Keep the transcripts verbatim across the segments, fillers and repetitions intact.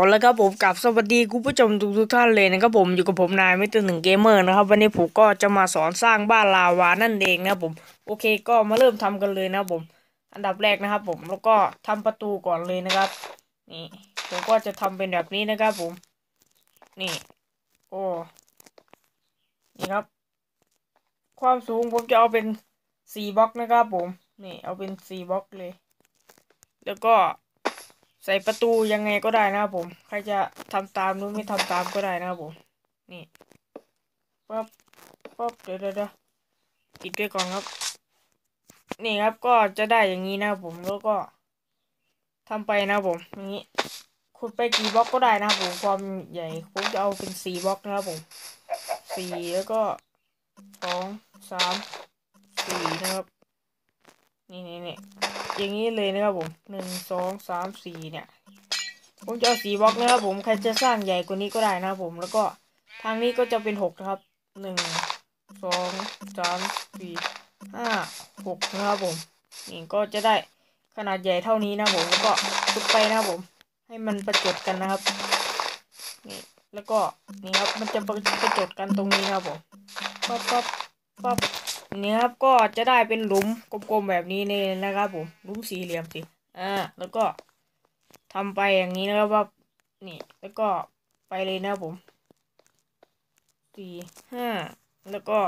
แล้วครับผมกับสวัสดีคุณผู้ชมทุกทุกท่านเลยนะครับผมอยู่กับผมนายไม่ตื่นหนึ่งเกมเมอร์นะครับวันนี้ผมก็จะมาสอนสร้างบ้านลาวานั่นเองนะครับผมโอเคก็มาเริ่มทำกันเลยนะครับผมอันดับแรกนะครับผมแล้วก็ทำประตูก่อนเลยนะครับนี่ผมก็จะทำเป็นแบบนี้นะครับผมนี่โอ้นี่ครับความสูงผมจะเอาเป็นสี่บล็อกนะครับผมนี่เอาเป็นสี่บล็อกเลยแล้วก็ใส่ประตูยังไงก็ได้นะครับผมใครจะทำตามหรือไม่ทำตามก็ได้นะครับผมนี่ปั๊บปั๊บเดี๋ยวเดี๋ยวปิดด้วยก่อนครับนี่ครับก็จะได้อย่างนี้นะครับผมแล้วก็ทำไปนะครับผมอย่างนี้ขุดไปกี่บล็อกก็ได้นะครับผมความใหญ่ผมจะเอาเป็นสี่บล็อกนะครับผมสี่แล้วก็สองสามสี่นะครับนี่นี่นี่อย่างนี้เลยนะครับผมหนึ่งสองสามสี่เนี่ยผมจะเอาสี่บล็อกนะครับผมใครจะสร้างใหญ่กว่านี้ก็ได้นะครับผมแล้วก็ทางนี้ก็จะเป็นหกนะครับหนึ่งสองสามสี่ห้าหกนะครับผมนี่ก็จะได้ขนาดใหญ่เท่านี้นะผมแล้วก็ขุดไปนะครับผมให้มันประจดกันนะครับนี่แล้วก็นี่ครับมันจะประจดกันตรงนี้นะครับผมปั๊บปั๊บปั๊บนี่ครับก็จะได้เป็นหลุมกลมๆแบบนี้เลยนะครับผมหลุมสี่เหลี่ยมสิอ่าแล้วก็ทำไปอย่างนี้นะครับว่านี่แล้วก็ไปเลยนะครับผมสี่ห้าแล้วก็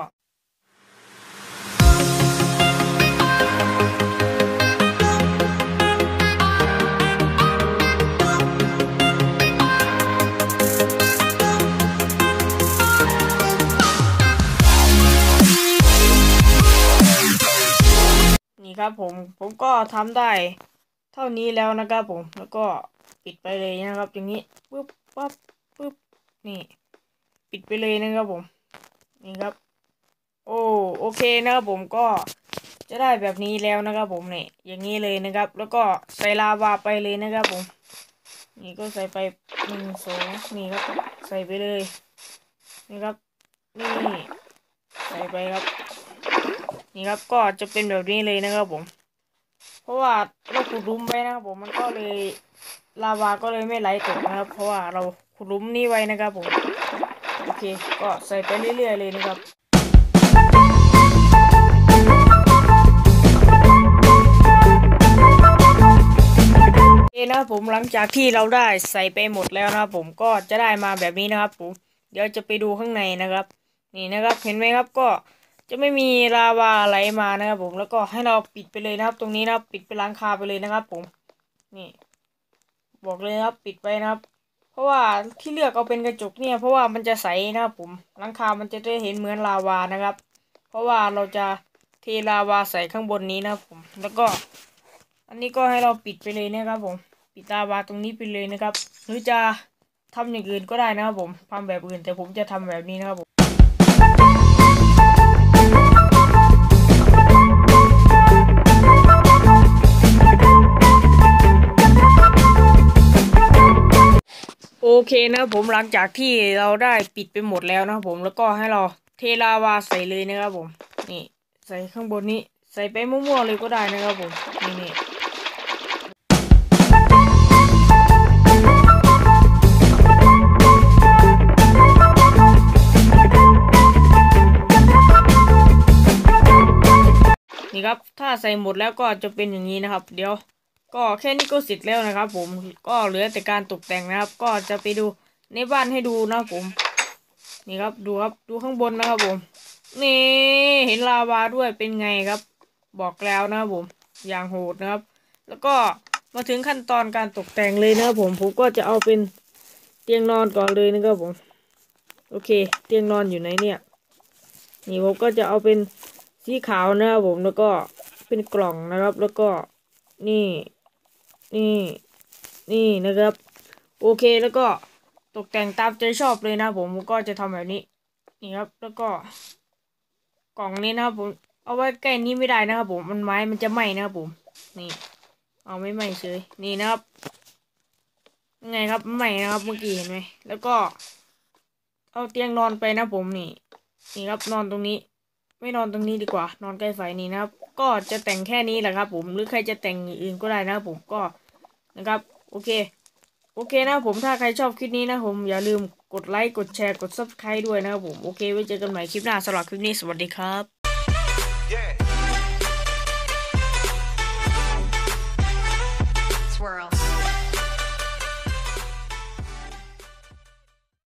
นี่ครับผมผมก็ทำได้เท่านี้แล้วนะครับผมแล้วก็ปิดไปเลยนะครับอย่างนี้ปึ๊บปั๊บปึ๊บนี่ปิดไปเลยนะครับผมนี่ครับโอ้โอเคนะครับผมก็จะได้แบบนี้แล้วนะครับผมเนี่ยอย่างนี้เลยนะครับแล้วก็ใส่ลาวาไปเลยนะครับผมนี่ก็ใส่ไปหนึ่งสองนี่ครับใส่ไปเลยนี่ครับนี่ใส่ไปครับนี่ครับก็จะเป็นแบบนี้เลยนะครับผมเพราะว่าเราขุดหลุมไปนะครับผมมันก็เลยลาวาก็เลยไม่ไหลตกนะครับเพราะว่าเราขุดหลุมนี้ไว้นะครับผมโอเคก็ใส่ไปเรื่อยๆเลยนะครับโอเคนะครับผมหลังจากที่เราได้ใส่ไปหมดแล้วนะครับผมก็จะได้มาแบบนี้นะครับผมเดี๋ยวจะไปดูข้างในนะครับนี่นะครับเห็นไหมครับก็จะไม่มีลาวาไหลมานะครับผมแล้วก็ให้เราปิดไปเลยนะครับตรงนี้นะครับปิดเป็นหลังคาไปเลยนะครับผมนี่บอกเลยครับปิดไปนะครับเพราะว่าที่เลือกเอาเป็นกระจกเนี่ยเพราะว่ามันจะใสนะครับผมหลังคามันจะได้เห็นเหมือนลาวานะครับเพราะว่าเราจะเทลาวาใส่ข้างบนนี้นะครับผมแล้วก็อันนี้ก็ให้เราปิดไปเลยนะครับผมปิดลาวาตรงนี้ไปเลยนะครับหรือจะทำอย่างอื่นก็ได้นะครับผมทำแบบอื่นแต่ผมจะทำแบบนี้นะครับผมโอเคนะผมหลังจากที่เราได้ปิดไปหมดแล้วนะครับผมแล้วก็ให้เราเทลาวาใส่เลยนะครับผมนี่ใส่ข้างบนนี้ใส่ไปมั่วๆเลยก็ได้นะครับผมนี่นี่นี่ครับถ้าใส่หมดแล้วก็จะเป็นอย่างนี้นะครับเดี๋ยวก็แค่นี้ก็เสร็จแล้วนะครับผมก็เหลือแต่การตกแต่งนะครับก็จะไปดูในบ้านให้ดูนะครับผมนี่ครับดูครับดูข้างบนนะครับผมนี่เห็นลาวาด้วยเป็นไงครับบอกแล้วนะครับผมอย่างโหดนะครับแล้วก็มาถึงขั้นตอนการตกแต่งเลยนะครับผมผมก็จะเอาเป็นเตียงนอนก่อนเลยนะครับผมโอเคเตียงนอนอยู่ไหนเนี่ยนี่ผมก็จะเอาเป็นสีขาวนะครับผมแล้วก็เป็นกล่องนะครับแล้วก็นี่นี่นี่นะครับโอเคแล้วก็ตกแต่งตามใจชอบเลยนะผมก็จะทำแบบนี้นี่ครับแล้วก็กล่องนี้นะครับผมเอาไว้ใกล้นี้ไม่ได้นะครับผมมันไม้มันจะไหม้นะครับผมนี่เอาไม่ไหม้เฉยนี่นะครับไงครับไหม้นะครับเมื่อกี้เห็นไหมแล้วก็เอาเตียงนอนไปนะผมนี่นี่ครับนอนตรงนี้ไม่นอนตรงนี้ดีกว่านอนใกล้ไฟนี่นะครับก็จะแต่งแค่นี้แหละครับผมหรือใครจะแต่งอื่นก็ได้นะครับผมก็นะครับโอเคโอเคนะผมถ้าใครชอบคลิปนี้นะผมอย่าลืมกดไลค์กดแชร์กด ซับสไครบ์ ด้วยนะครับผมโอเคไว้เจอกันใหม่คลิปหน้าสำหรับคลิปนี้สวัสดีครับ